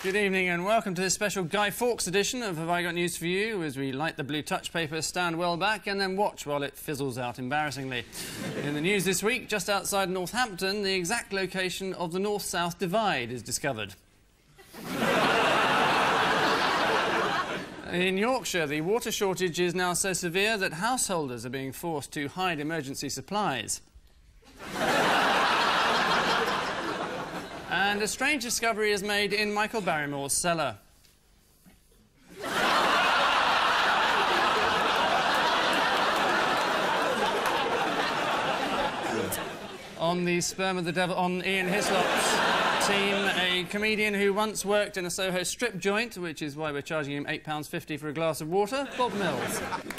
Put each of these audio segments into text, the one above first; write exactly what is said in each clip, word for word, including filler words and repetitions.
Good evening and welcome to this special Guy Fawkes edition of Have I Got News For You, as we light the blue touch paper, stand well back and then watch while it fizzles out embarrassingly. In the news this week, just outside Northampton, the exact location of the North-South Divide is discovered. In Yorkshire, the water shortage is now so severe that householders are being forced to hide emergency supplies. And a strange discovery is made in Michael Barrymore's cellar. On the sperm of the devil, on Ian Hislop's team, a comedian who once worked in a Soho strip joint, which is why we're charging him eight pounds fifty for a glass of water, Bob Mills.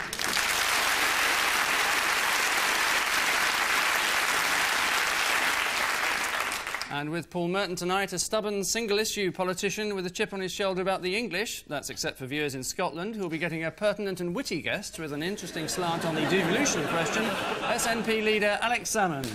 And with Paul Merton tonight, a stubborn single-issue politician with a chip on his shoulder about the English, that's except for viewers in Scotland, who'll be getting a pertinent and witty guest with an interesting slant on the devolution question, S N P leader Alex Salmond.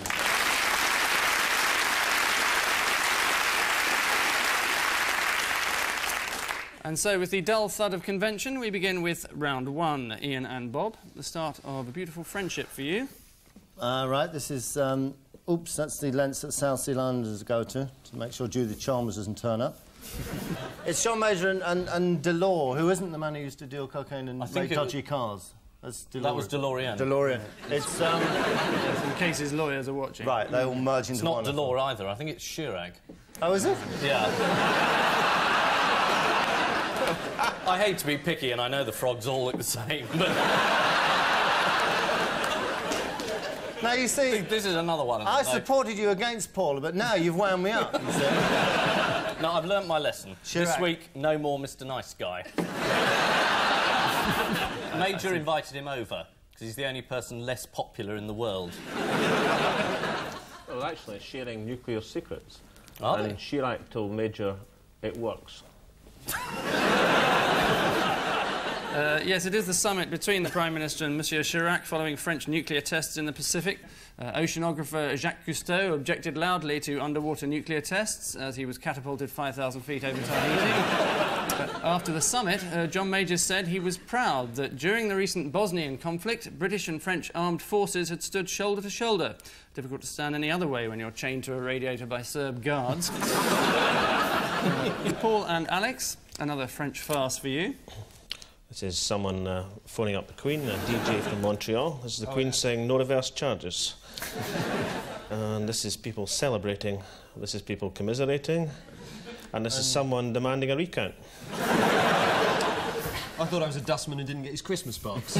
And so, with the dull thud of convention, we begin with round one. Ian and Bob, the start of a beautiful friendship for you. Uh, right, this is... Um Oops, that's the lengths that South Sea Islanders go to, to make sure Judith Chalmers doesn't turn up. It's John Major and, and, and Delors, who isn't the man who used to deal cocaine and make dodgy cars. That's that was DeLorean. DeLorean. It's, um... in case his lawyers are watching. Right, they all merge into one. It's not Delors either, I think it's Chirac. Oh, is it? Yeah. I hate to be picky, and I know the frogs all look the same, but... Now, you see... This is another one. I supported you against Paula, but now you've wound me up, you see. No, I've learnt my lesson. Chirac. This week, no more Mister Nice Guy. Major invited him over, because he's the only person less popular in the world. Well, actually, it's sharing nuclear secrets. Are and they? Chirac told Major it works. Uh, yes, it is the summit between the Prime Minister and Monsieur Chirac following French nuclear tests in the Pacific. Uh, oceanographer Jacques Cousteau objected loudly to underwater nuclear tests as he was catapulted five thousand feet over Tahiti. uh, after the summit, uh, John Major said he was proud that during the recent Bosnian conflict, British and French armed forces had stood shoulder to shoulder. Difficult to stand any other way when you're chained to a radiator by Serb guards. uh, Paul and Alex, another French farce for you. This is someone uh, phoning up the Queen, a D J from Montreal. This is the oh, Queen yeah. saying no reverse charges. And this is people celebrating. This is people commiserating. And this um, is someone demanding a recount. I thought I was a dustman who didn't get his Christmas box.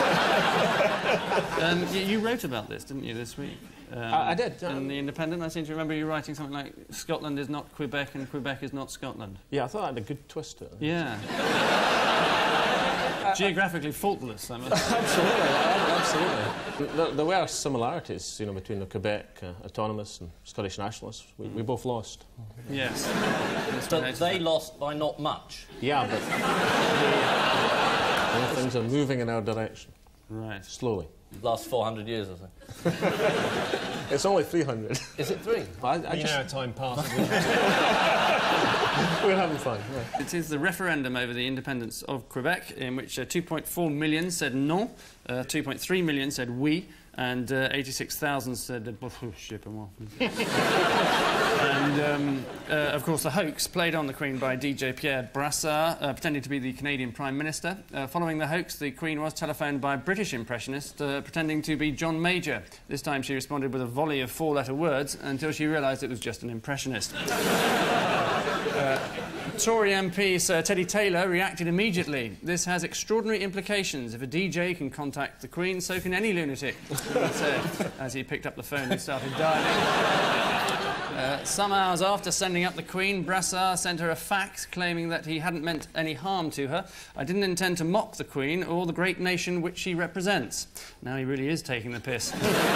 um, you, you wrote about this, didn't you, this week? Um, I, I did. In um, The Independent, I seem to remember you writing something like Scotland is not Quebec and Quebec is not Scotland. Yeah, I thought I had a good twist to it. Yeah. Geographically faultless, I must say. Absolutely, absolutely. There, there were similarities, you know, between the Quebec uh, autonomous and Scottish nationalists. We, we both lost. Yes. But they lost by not much. Yeah, but well, things are moving in our direction. Right. Slowly. Last four hundred years, I think. It's only three hundred. Is it three? I, I you just... know, time passes. We're having fun. Yeah. It is the referendum over the independence of Quebec, in which uh, two point four million said non, uh, two point three million said oui, and uh, eighty-six thousand said... Uh, and, um, uh, of course, the hoax played on the Queen by D J Pierre Brassard, uh, pretending to be the Canadian Prime Minister. Uh, following the hoax, the Queen was telephoned by a British impressionist uh, pretending to be John Major. This time she responded with a volley of four-letter words until she realised it was just an impressionist. uh, Tory M P Sir Teddy Taylor reacted immediately. This has extraordinary implications. If a D J can contact the Queen, so can any lunatic, he said, as he picked up the phone and started dialing. Uh, some hours after sending up the Queen, Brassard sent her a fax claiming that he hadn't meant any harm to her. I didn't intend to mock the Queen or the great nation which she represents. Now he really is taking the piss.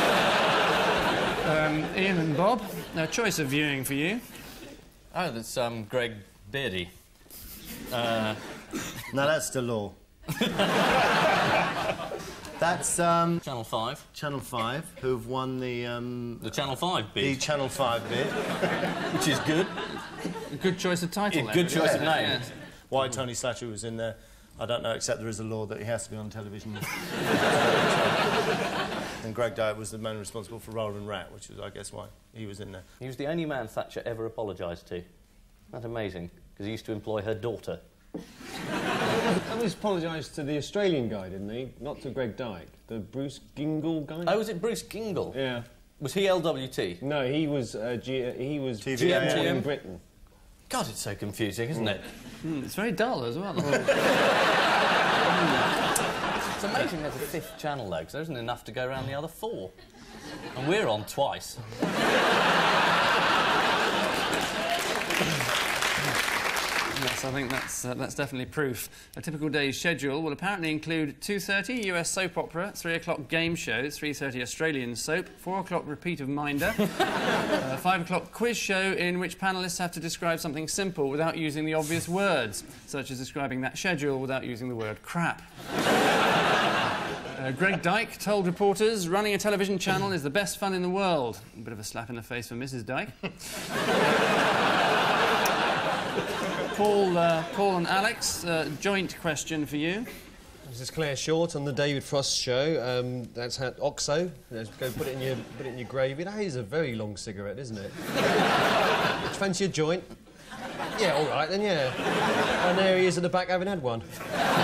um, Ian and Bob, a choice of viewing for you. Oh, that's um, Greg Beardy. Uh... No, that's Delors. That's um, Channel five. Channel five, who've won the um, the Channel five bid. The Channel five bid, which is good. good choice of title. Yeah, there, good really. choice of name. Yeah. Why Tony Slattery was in there, I don't know, except there is a law that he has to be on television. And Greg Dyke was the man responsible for Roland Rat, which is, I guess, why he was in there. He was the only man Thatcher ever apologised to. That's amazing, because he used to employ her daughter. That was apologised to the Australian guy, didn't he? Not to Greg Dyke. The Bruce Gingle guy? Oh, was it Bruce Gingle? Yeah. Was he L W T? No, he was, uh, G he was T G V M A M. in Britain. God, it's so confusing, isn't it? Mm, it's very dull as well. It's amazing there's a fifth channel, though, because there isn't enough to go around the other four. And we're on twice. Yes, I think that's, uh, that's definitely proof. A typical day's schedule will apparently include two thirty U S soap opera, three o'clock game show, three thirty Australian soap, four o'clock repeat of Minder, uh, five o'clock quiz show in which panellists have to describe something simple without using the obvious words, such as describing that schedule without using the word crap. Uh, Greg Dyke told reporters running a television channel is the best fun in the world. A bit of a slap in the face for Missus Dyke. Paul, uh, Paul and Alex, uh, joint question for you. This is Claire Short on the David Frost show. Um, that's how Oxo. Let's go put it in your put it in your gravy. That is a very long cigarette, isn't it? Do you fancy a joint? Yeah, all right then. Yeah. And there he is at the back, having had one.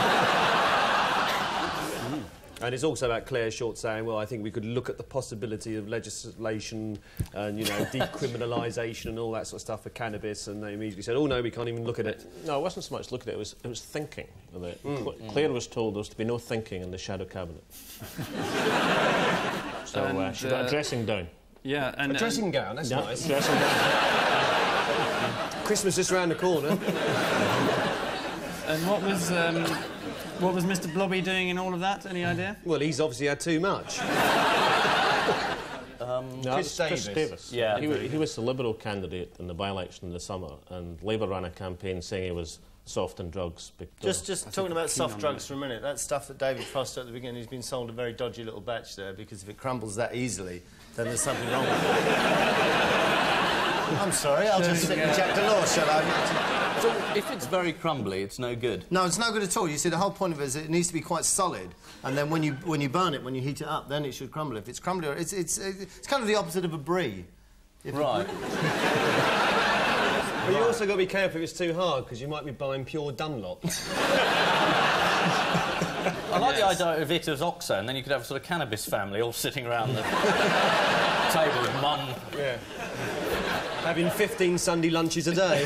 And it's also about Claire Short saying, well, I think we could look at the possibility of legislation and, you know, decriminalisation and all that sort of stuff for cannabis, and they immediately said, oh, no, we can't even look at it. No, it wasn't so much looking at it, it was, it was thinking of it. Mm. Cl Claire was told there was to be no thinking in the shadow cabinet. So And, uh, she got uh, a dressing down. Yeah, and... A dressing gown, that's Yeah, nice. dressing down. Christmas just round the corner. And, and what was... Um, What was Mister Blobby doing in all of that? Any idea? Well, he's obviously had too much. Um, No, Chris Chris Davis. Davis. Yeah. He, wa- he was the Liberal candidate in the by-election in the summer, and Labour ran a campaign saying he was soft on drugs. because- Just, just talking about soft on drugs for a minute, that stuff that David Frost at the beginning, he's been sold a very dodgy little batch there, because if it crumbles that easily, then there's something wrong with it. I'm sorry, I'll just stick with Jack Delors, shall I? so if it's very crumbly, it's no good. No, it's no good at all. You see, the whole point of it is it needs to be quite solid, and then when you when you burn it, when you heat it up, then it should crumble. If it's crumbly, it's it's it's kind of the opposite of a brie. If you- Right. But you also got to be careful if it's too hard, because you might be buying pure Dunlop. I like the idea of it as Oxo, and then you could have a sort of cannabis family all sitting around the table with mum. Yeah. Having fifteen Sunday lunches a day.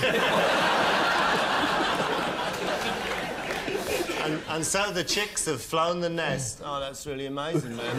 And, and so the chicks have flown the nest. Oh, that's really amazing, man.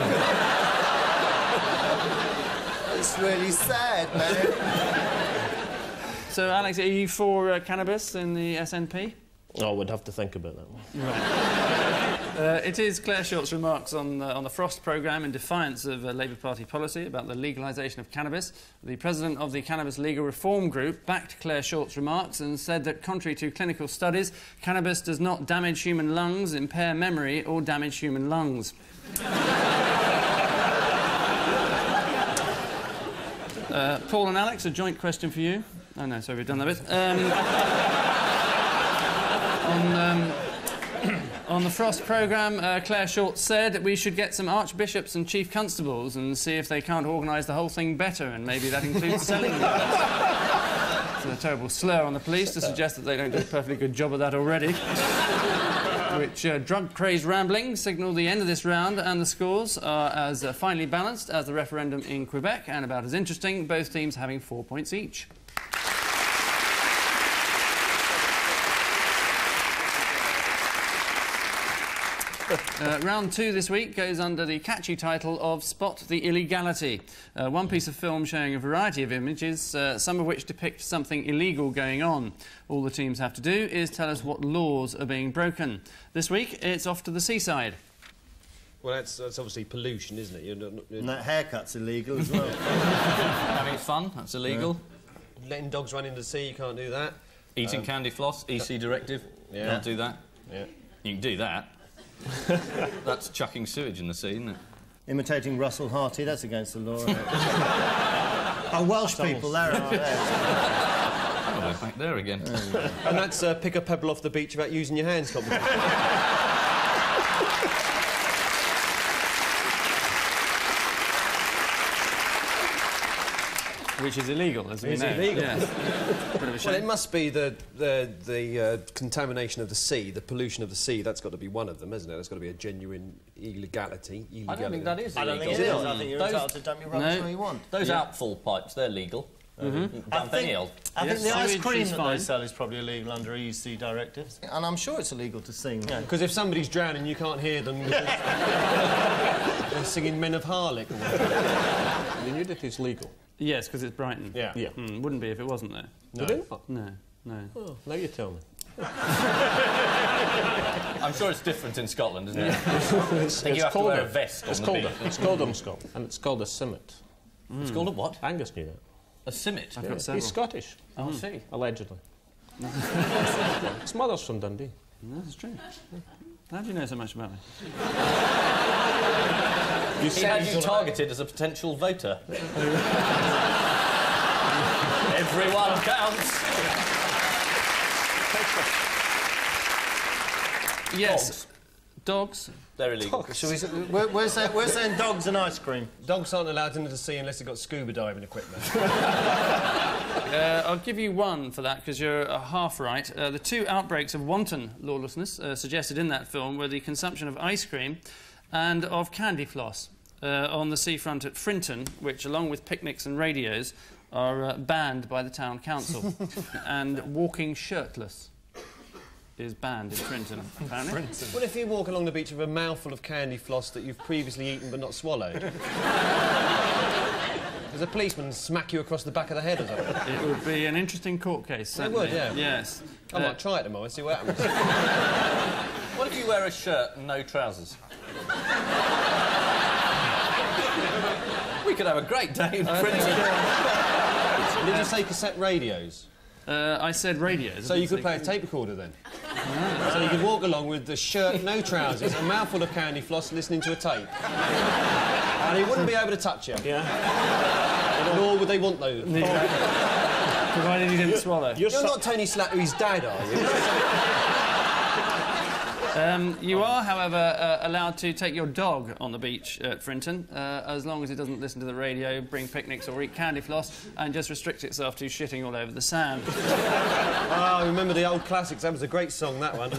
It's really sad, man. So, Alex, are you for uh, cannabis in the S N P? Oh, we'd have to think about that one. Uh, it is Claire Short's remarks on, uh, on the Frost programme in defiance of uh, Labour Party policy about the legalisation of cannabis. The president of the Cannabis Legal Reform Group backed Claire Short's remarks and said that, contrary to clinical studies, cannabis does not damage human lungs, impair memory or damage human lungs. uh, Paul and Alex, a joint question for you. Oh, no, sorry, we've done that bit. Um, on... Um, On the Frost programme, uh, Claire Short said that we should get some archbishops and chief constables and see if they can't organise the whole thing better, and maybe that includes selling them. It's a terrible slur on the police to suggest that they don't do a perfectly good job of that already. Which uh, drug-crazed ramblings signal the end of this round, and the scores are as uh, finely balanced as the referendum in Quebec, and about as interesting, both teams having four points each. Uh, round two this week goes under the catchy title of Spot the Illegality. Uh, one piece of film showing a variety of images, uh, some of which depict something illegal going on. All the teams have to do is tell us what laws are being broken. This week, it's off to the seaside. Well, that's, that's obviously pollution, isn't it? You're not, you're And that haircut's illegal as well. Having fun, that's illegal. letting dogs run into the sea, you can't do that. Eating Um, candy floss, E C directive. Yeah. Can't do that. Yeah. You can do that. That's chucking sewage in the sea, isn't it? Imitating Russell Harty, that's against the law, isn't it? Oh, Welsh people, there are there. we're back there again. And that's uh, pick a pebble off the beach about using your hands competition. Which is illegal, as we It's know. illegal. Yes. Bit of a shame. Well, it must be the the the uh, contamination of the sea, the pollution of the sea. That's got to be one of them, isn't it? That's got to be a genuine illegality. illegality. I don't think that is I don't think it illegal. is. I think you're Those- entitled to dump your rubbish No. where you want. Those Yeah. outfall pipes, they're legal. Mm-hmm. You can I dump think- any old. I Yes, think the ice sewage cream is that fine. they sell is probably illegal under E C directives. And I'm sure it's illegal to sing. Because if somebody's drowning, you can't hear them. because They're singing Men of Harlech. Or whatever. The nudity is legal. Yes, because it's Brighton. Yeah. Yeah. Mm, wouldn't be if it wasn't there. No. Did it not? No, no. Oh, now you tell me. I'm sure it's different in Scotland, isn't it? It's, I think you have to wear a vest It's on the colder. beach. It's colder in Scotland, and it's called a simmet. It's called a what? Angus knew that. A simmet. I've Yeah, got he's several. Scottish, Oh, I see. allegedly. His mother's from Dundee. That's true. How do you know so much about me? You he had you targeted as a potential voter. Everyone counts. Yes. Dogs. They're illegal. Shall we say, we're, we're, saying, we're saying dogs and ice cream. Dogs aren't allowed into the sea unless they've got scuba diving equipment. Uh, I'll give you one for that because you're uh, half right. Uh, the two outbreaks of wanton lawlessness uh, suggested in that film were the consumption of ice cream and of candy floss uh, on the seafront at Frinton, which, along with picnics and radios, are uh, banned by the town council. And walking shirtless is banned in Frinton, apparently. What if you walk along the beach with a mouthful of candy floss that you've previously eaten but not swallowed? Does a policeman smack you across the back of the head or something? It would be an interesting court case, It certainly. would, yeah. Yes. I Uh, might try it tomorrow and see what happens. What if you wear a shirt and no trousers? We could have a great day in Princeton. Did you say cassette radios? uh, I said radios. So you could play a tape recorder then? So you could walk along with the shirt, no trousers, a mouthful of candy floss, listening to a tape. And he wouldn't be able to touch you. Yeah. Nor would they want those. Provided you didn't swallow. You're, You're su- not Tony Slattery's dad, are you? Um, you are, however, uh, allowed to take your dog on the beach at Frinton, uh, as long as it doesn't listen to the radio, bring picnics or eat candy floss, and just restrict itself to shitting all over the sand. Oh, I remember the old classics. That was a great song, that one.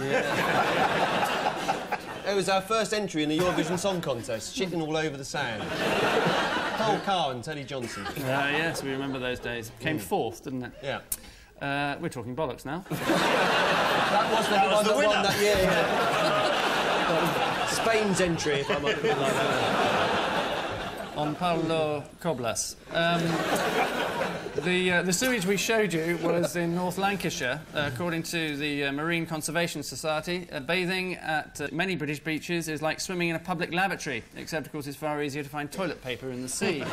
It was our first entry in the Eurovision Song Contest, shitting all over the sand. Cole Carr and Teddy Johnson. Uh, yes, we remember those days. Came fourth, didn't it? Yeah. Uh, we're talking bollocks now. That was the one that won that year, yeah. Spain's entry, if I might put it like that. On Paulo Coblas. Um, the, uh, the sewage we showed you was in North Lancashire. Uh, according to the uh, Marine Conservation Society, uh, bathing at uh, many British beaches is like swimming in a public lavatory, except, of course, it's far easier to find toilet paper in the sea.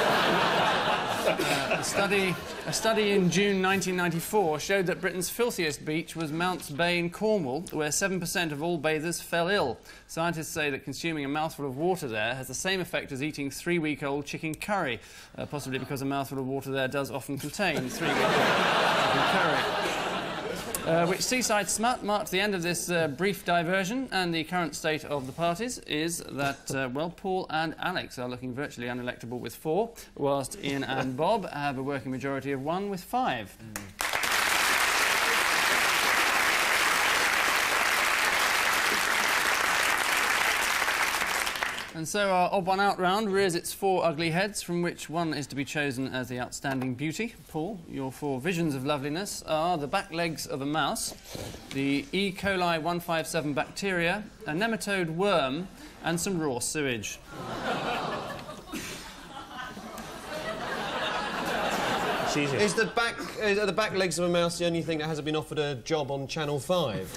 Uh, a, study, a study in June nineteen ninety-four showed that Britain's filthiest beach was Mounts Bay in Cornwall, where seven percent of all bathers fell ill. Scientists say that consuming a mouthful of water there has the same effect as eating three-week-old chicken curry, uh, possibly because a mouthful of water there does often contain three-week-old chicken curry. Uh, which seaside smut marked the end of this uh, brief diversion, and the current state of the parties is that, uh, well, Paul and Alex are looking virtually unelectable with four, whilst Ian and Bob have a working majority of one with five. Mm. And so our odd one out round rears its four ugly heads, from which one is to be chosen as the outstanding beauty. Paul, your four visions of loveliness are the back legs of a mouse, the E. coli one five seven bacteria, a nematode worm, and some raw sewage. it's easy. Is the back, is, are the back legs of a mouse the only thing that hasn't been offered a job on Channel five?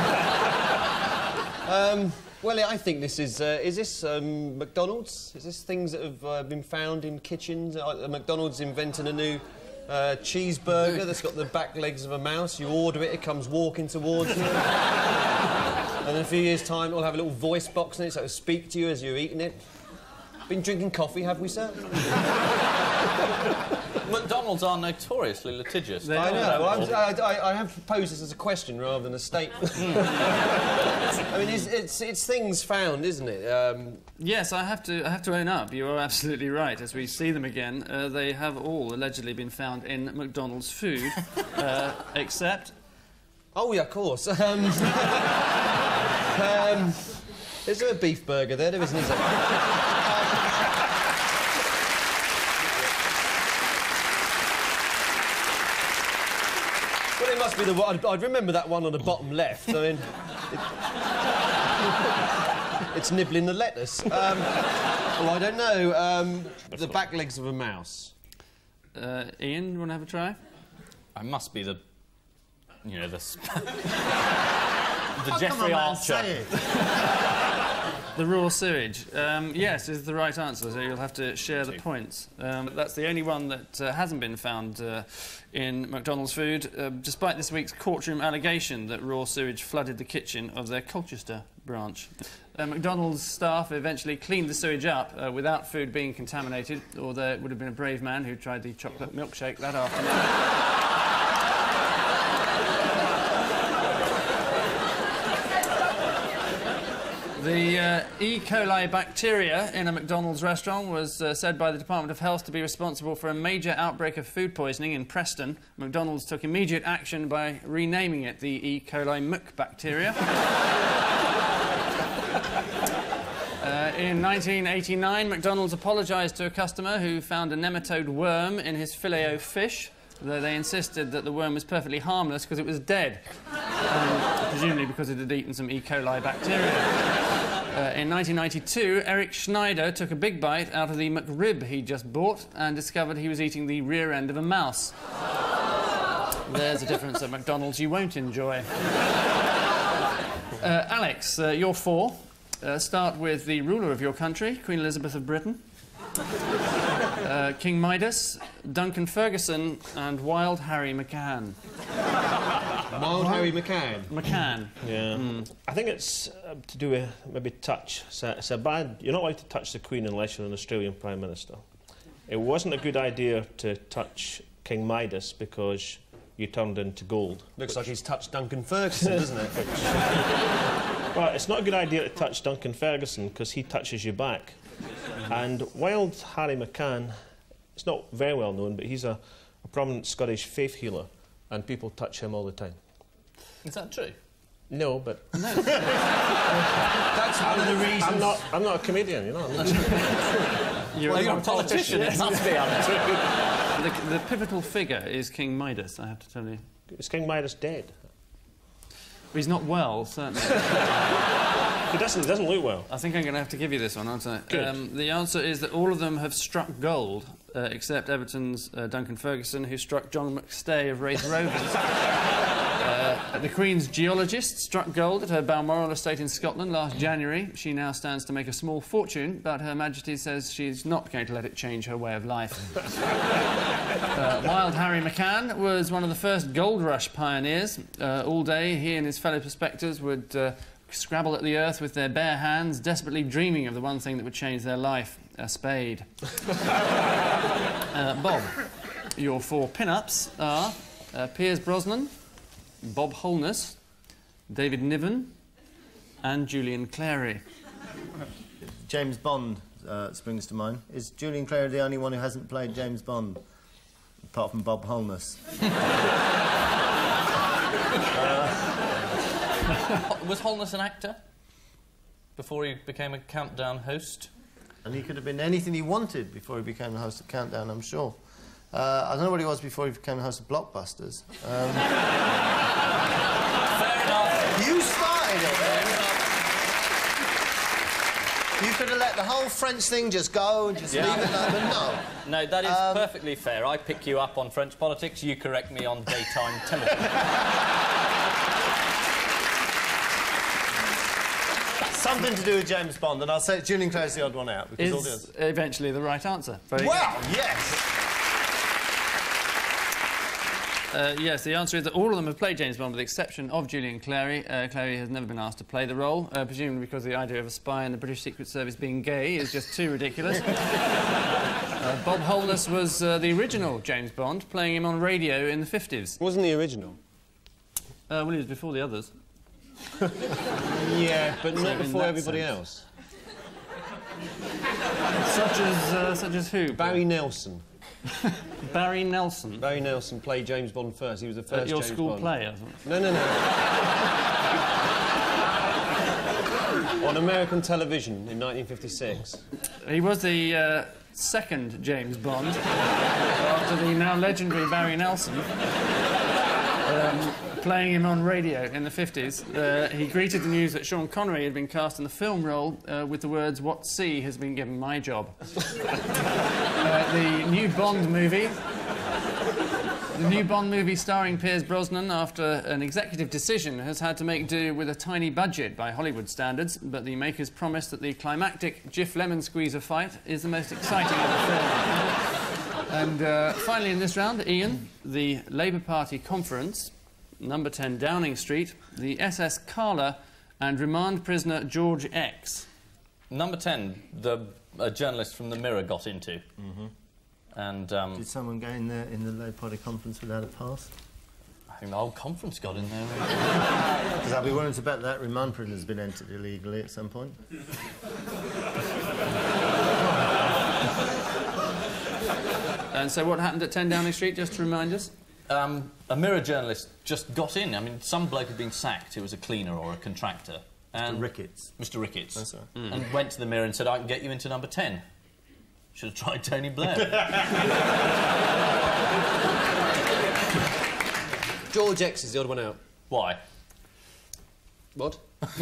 um... Well, I think this is... Uh, is this um, McDonald's? Is this things that have uh, been found in kitchens? Uh, McDonald's inventing a new uh, cheeseburger that's got the back legs of a mouse. You order it, it comes walking towards you. And in a few years' time, it'll have a little voice box in it so it'll speak to you as you're eating it. Been drinking coffee, have we, sir? McDonald's are notoriously litigious. I know. I'm, I, I, I have proposed this as a question rather than a statement. I mean, it's, it's, it's things found, isn't it? Um, Yes, I have to. I have to own up. You are absolutely right. As we see them again, uh, they have all allegedly been found in McDonald's food, uh, except. oh, yeah, of course. Um, um, is there a beef burger there? There isn't, is there? Well, it must be the one. I'd, I'd remember that one on the bottom left. I mean, it, it's nibbling the lettuce. Um, oh, I don't know. Um, the back legs of a mouse. Uh, Ian, you want to have a try? I must be the, you know, the sp- the Oh, Jeffrey come on, man, Archer. say it. The raw sewage. Um, yes, is the right answer, so you'll have to share the points. Um, that's the only one that uh, hasn't been found uh, in McDonald's food, uh, despite this week's courtroom allegation that raw sewage flooded the kitchen of their Colchester branch. Uh, McDonald's staff eventually cleaned the sewage up uh, without food being contaminated, or there would have been a brave man who tried the chocolate milkshake that afternoon. The uh, E. coli bacteria in a McDonald's restaurant was uh, said by the Department of Health to be responsible for a major outbreak of food poisoning in Preston. McDonald's took immediate action by renaming it the E. coli muck bacteria. uh, in nineteen eighty-nine, McDonald's apologised to a customer who found a nematode worm in his filet-o-fish, though they insisted that the worm was perfectly harmless because it was dead, um, presumably because it had eaten some E. coli bacteria. Uh, in nineteen ninety-two, Eric Schneider took a big bite out of the McRib he'd just bought and discovered he was eating the rear end of a mouse. There's a difference at McDonald's you won't enjoy. Uh, Alex, uh, you're four. Uh, start with the ruler of your country, Queen Elizabeth of Britain. Uh, King Midas, Duncan Ferguson, and Wild Harry McCann. Wild Harry McCann. McCann. Yeah. Mm. I think it's uh, to do with maybe touch. It's a, it's a bad... You're not allowed to touch the Queen unless you're an Australian Prime Minister. It wasn't a good idea to touch King Midas because you turned into gold. Looks like he's touched Duncan Ferguson, doesn't it? Well, it's not a good idea to touch Duncan Ferguson because he touches you back. And Wild Harry McCann, it's not very well known, but he's a, a prominent Scottish faith healer, and people touch him all the time. Is that true? No, but... That's one of the reasons... I'm not, I'm not a comedian, you know. You're, Well, you're a politician, it must be untrue. the, the pivotal figure is King Midas, I have to tell you. Is King Midas dead? He's not well, certainly. He doesn't, doesn't look well. I think I'm going to have to give you this one, aren't I? Good. Um, the answer is that all of them have struck gold, uh, except Everton's uh, Duncan Ferguson, who struck John McStay of Wraith Rovers. uh, the Queen's geologist struck gold at her Balmoral estate in Scotland last January. She now stands to make a small fortune, but Her Majesty says she's not going to let it change her way of life. uh, Wild Harry McCann was one of the first gold rush pioneers. Uh, all day, he and his fellow prospectors would... Uh, scrabble at the earth with their bare hands, desperately dreaming of the one thing that would change their life, a spade. uh, Bob, your four pin-ups are uh, Piers Brosnan, Bob Holness, David Niven, and Julian Clary. James Bond uh, springs to mind. Is Julian Clary the only one who hasn't played James Bond, apart from Bob Holness? uh, Was Holness an actor before he became a Countdown host? And he could have been anything he wanted before he became the host of Countdown, I'm sure. Uh, I don't know what he was before he became the host of Blockbusters. Um, Fair enough. you started it, then. You could have let the whole French thing just go and just Yeah. leave it like but no. No, that is Um, perfectly fair. I pick you up on French politics, you correct me on daytime television. Something to do with James Bond, and I'll say Julian Clary's the odd one out, because all the Is others... eventually the right answer. Very Well, yes! Uh, yes, the answer is that all of them have played James Bond with the exception of Julian Clary. Uh, Clary has never been asked to play the role, uh, presumably because the idea of a spy in the British Secret Service being gay is just too ridiculous. uh, Bob Holness was uh, the original James Bond, playing him on radio in the fifties. Wasn't the original? Uh, well, he was before the others. Yeah, but So not in before that everybody sense. else. Such as, uh, such as who? Barry Nelson. Barry Nelson. Barry Nelson played James Bond first. He was the first At your James school Bond. play, I thought. No, no, no. On American television in nineteen fifty-six. He was the uh, second James Bond after the now legendary Barry Nelson. Um, playing him on radio in the fifties, uh, he greeted the news that Sean Connery had been cast in the film role uh, with the words, "What sea has been given my job?" uh, the new Bond movie... The new Bond movie starring Pierce Brosnan, after an executive decision, has had to make do with a tiny budget by Hollywood standards, but the makers promise that the climactic Jif Lemon Squeezer fight is the most exciting of the film. And uh, finally in this round, Ian, the Labour Party conference, number ten Downing Street, the S S Carla and remand prisoner George X. Number ten, the a journalist from the Mirror got into. Mm-hmm. And um, Did someone go in there in the Labour Party conference without a pass? I think the whole conference got in there. Because I'll be willing to bet that remand prison has been entered illegally at some point. And so what happened at ten Downing Street, just to remind us? Um, a Mirror journalist just got in. I mean, some bloke had been sacked who was a cleaner or a contractor. And Mister Ricketts. Mister Ricketts. That's right. Mm. And went to the Mirror and said, "I can get you into number ten." Should have tried Tony Blair. George X is the odd one out. Why? What?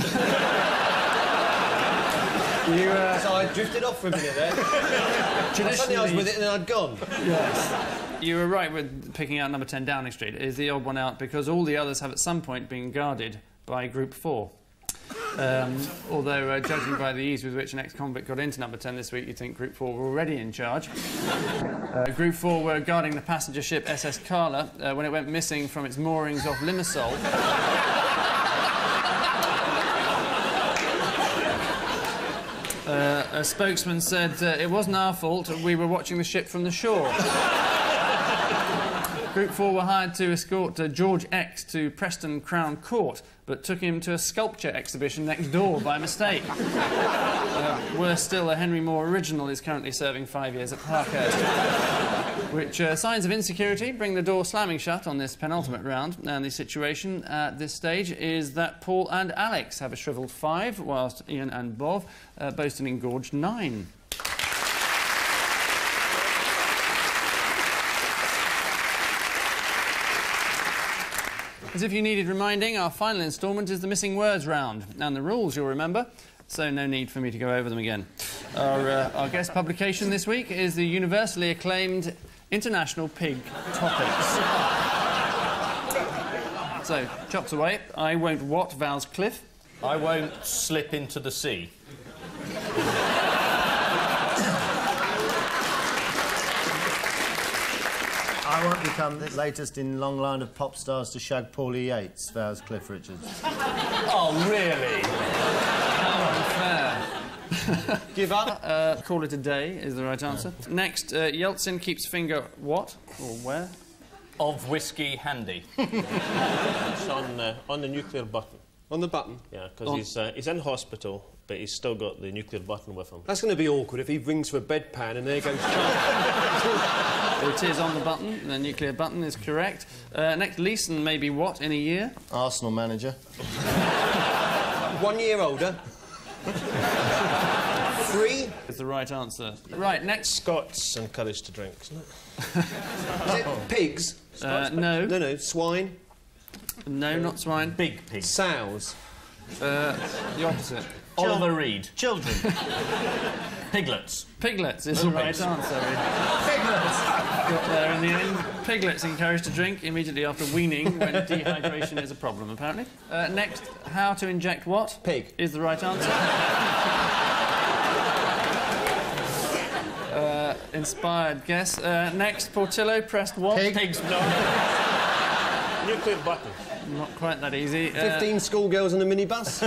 You, uh, So I drifted off for a minute there. Suddenly I was with it and then I'd gone. Yes. You were right with picking out number ten Downing Street. It is the odd one out because all the others have at some point been guarded by Group four. Um, although, uh, judging by the ease with which an ex-convict got into number ten this week, you'd think Group four were already in charge. Uh, Group four were guarding the passenger ship S S Carla uh, when it went missing from its moorings off Limassol. Uh, a spokesman said uh, it wasn't our fault, we were watching the ship from the shore. Group four were hired to escort uh, George X to Preston Crown Court, but took him to a sculpture exhibition next door by mistake. Uh, worse still, a Henry Moore original is currently serving five years at Parkhurst. Which uh, signs of insecurity bring the door slamming shut on this penultimate round, and the situation at this stage is that Paul and Alex have a shrivelled five, whilst Ian and Bob uh, boast an engorged nine. As if you needed reminding, our final instalment is the missing words round, and the rules you'll remember, so no need for me to go over them again. Our, uh, our guest publication this week is the universally acclaimed International Pig Topics. So, chops away. I won't what Val's Cliff. I won't slip into the sea. I won't become the latest in long line of pop stars to shag Paulie Yates, vows Cliff Richards. Oh, really? Fair. Give up. Uh, call it a day is the right answer. Next, uh, Yeltsin keeps finger what or where? Of whiskey handy. It's on, uh, on the nuclear button. On the button. Yeah, because On- he's, uh, he's in hospital, but he's still got the nuclear button with him. That's going to be awkward if he rings for a bedpan and there goes It is on the button. The nuclear button is correct. Uh, next, Leeson may be what in a year? Arsenal manager. one year older. Three. Is the right answer. Right, next. Scots encouraged to drink, isn't it? Is it pigs? Uh, no, No, no, swine. no, not swine. Big pig. Sows. Uh, the opposite. Oliver Reed. Children. Piglets. Piglets is the right pigs. answer. Piglets! Got there in the end. Piglets encouraged to drink immediately after weaning when dehydration is a problem, apparently. Uh, next, how to inject what? Pig. Is the right answer. uh, inspired guess. Uh, next, Portillo pressed what? Pig. Pigs. No. Nuclear button. Not quite that easy. Fifteen schoolgirls on a minibus.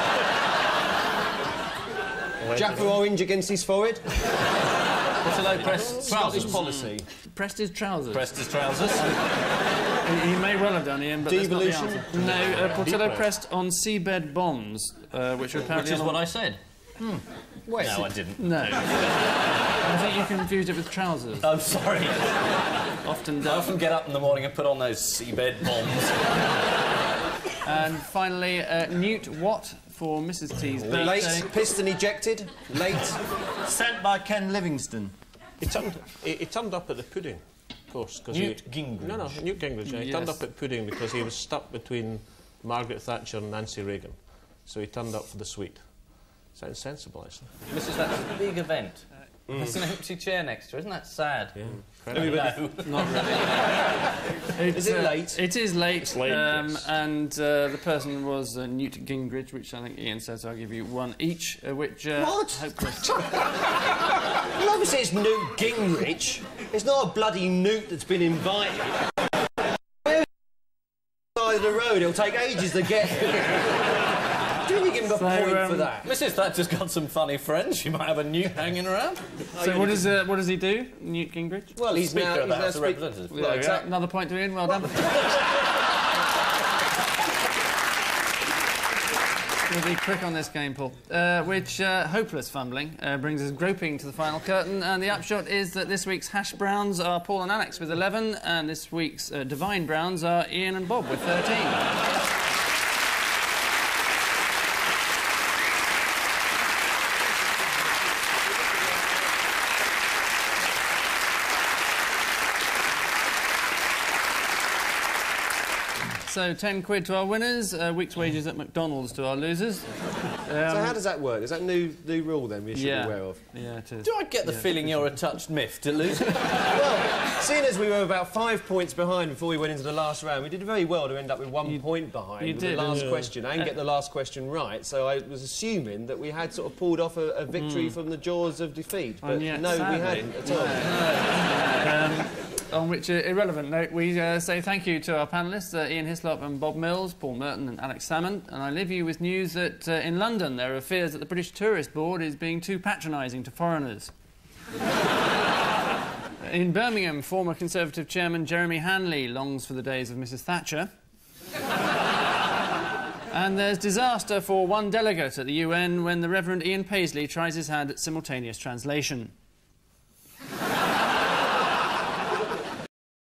Jaffa orange against his forehead. Portillo pressed Scottish trousers. policy. Uh, pressed his trousers. Pressed his trousers. He, he may well have done, Ian, but that's not the Devolution? answer. No, uh, Portillo Deep pressed on seabed bombs, uh, which are apparently... Which is on- what I said. Wait. No, I didn't. No. I think you confused it with trousers. I'm sorry. Often I done. often get up in the morning and put on those seabed bombs. And finally, uh, Newt Watt for Missus T's birthday. Late, piston ejected. Late. Sent by Ken Livingstone. He turned, he, he turned up at the pudding, of course. 'cause Newt he, Gingrich. No, no, Newt Gingrich. Yeah. He turned Yes. up at pudding because he was stuck between Margaret Thatcher and Nancy Reagan. So he turned up for the sweet. Sounds sensible, actually. Missus That's a big event. There's an empty chair next to her. Isn't that sad? Yeah. No. Not really. It's, Is it uh, late? It is late. It's late, um, yes. And uh, the person was uh, Newt Gingrich, which I think Ian said, so I'll give you one each, uh, which... Uh, What? Hopeless. Well, obviously it's Newt Gingrich. It's not a bloody Newt that's been invited. Where's the side of the road? It'll take ages to get here. Do you give him a So, point um, for that? Missus Thatcher's got some funny friends. She might have a Newt hanging around. So what, is, uh, what does he do, Newt Gingrich? Well, he's Speaker now, of he's the now House of speak- Representatives. There we go. exactly. Another point to Ian, well done. We'll be quick on this game, Paul. Uh, which, uh, hopeless fumbling, uh, brings us groping to the final curtain. And the upshot is that this week's hash browns are Paul and Alex with eleven, and this week's uh, divine browns are Ian and Bob with thirteen. So, ten quid to our winners, uh, week's wages at McDonald's to our losers. So how does that work? Is that new new rule then we should yeah. be aware of? Yeah, it is. Do I get the feeling you're a touched miffed at losing? Well, seeing as we were about five points behind before we went into the last round, we did very well to end up with one point behind you with did, the last yeah. question and get the last question right. So I was assuming that we had sort of pulled off a, a victory from the jaws of defeat, but And yet, no, we sadly, hadn't at all. Um, on which uh, irrelevant note, we uh, say thank you to our panellists, uh, Ian Hislop and Bob Mills, Paul Merton and Alex Salmon. And I leave you with news that uh, in London there are fears that the British Tourist Board is being too patronising to foreigners. In Birmingham, former Conservative chairman Jeremy Hanley longs for the days of Missus Thatcher. And there's disaster for one delegate at the U N when the Reverend Ian Paisley tries his hand at simultaneous translation.